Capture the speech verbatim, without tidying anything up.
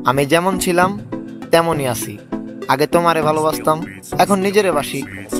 আমি যেমন ছিলাম তেমনই আছি। আগে তোমারে ভালোবাসতাম, এখন নিজেরে বাসি।